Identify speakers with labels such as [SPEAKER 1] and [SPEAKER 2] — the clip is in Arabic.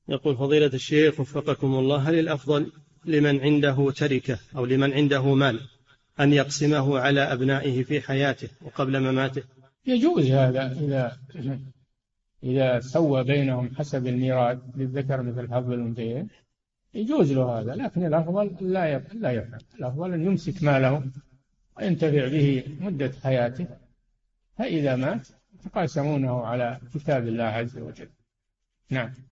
[SPEAKER 1] يقول فضيلة الشيخ وفقكم الله، هل الأفضل لمن عنده تركة أو لمن عنده مال أن يقسمه على أبنائه في حياته وقبل مماته؟
[SPEAKER 2] يجوز هذا إذا سوى بينهم حسب الميراث، للذكر مثل حظ الأنثيين، يجوز له هذا، لكن الأفضل لا يفعل. الأفضل أن يمسك ماله وينتفع به مدة حياته، فإذا مات تقاسمونه على كتاب الله عز وجل. نعم.